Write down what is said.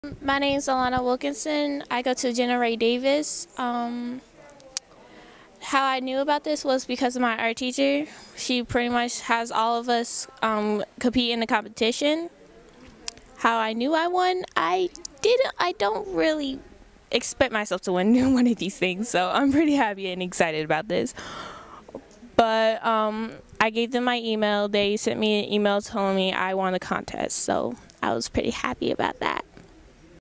My name is Alana Wilkinson. I go to Jenna Ray Davis. How I knew about this was because of my art teacher. She pretty much has all of us compete in the competition. How I knew I won, I don't really expect myself to win one of these things, so I'm pretty happy and excited about this. But I gave them my email. They sent me an email telling me I won the contest, so I was pretty happy about that.